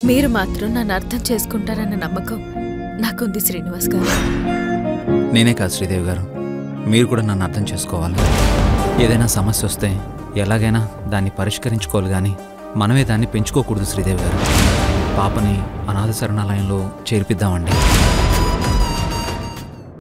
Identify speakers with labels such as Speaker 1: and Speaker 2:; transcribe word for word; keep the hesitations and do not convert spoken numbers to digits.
Speaker 1: మీరు మాత్రం నన్ను అర్థం చేసుకుంటారన్న నమ్మకం నాకుంది శ్రీనివాస్ గారు.
Speaker 2: నేనే కాదు శ్రీదేవి గారు, మీరు కూడా నన్ను అర్థం చేసుకోవాలి. ఏదైనా సమస్య వస్తే ఎలాగైనా దాన్ని పరిష్కరించుకోవాలి, కానీ మనమే దాన్ని పెంచుకోకూడదు శ్రీదేవి గారు. పాపని అనాథ శరణాలయంలో చేర్పిద్దామండి.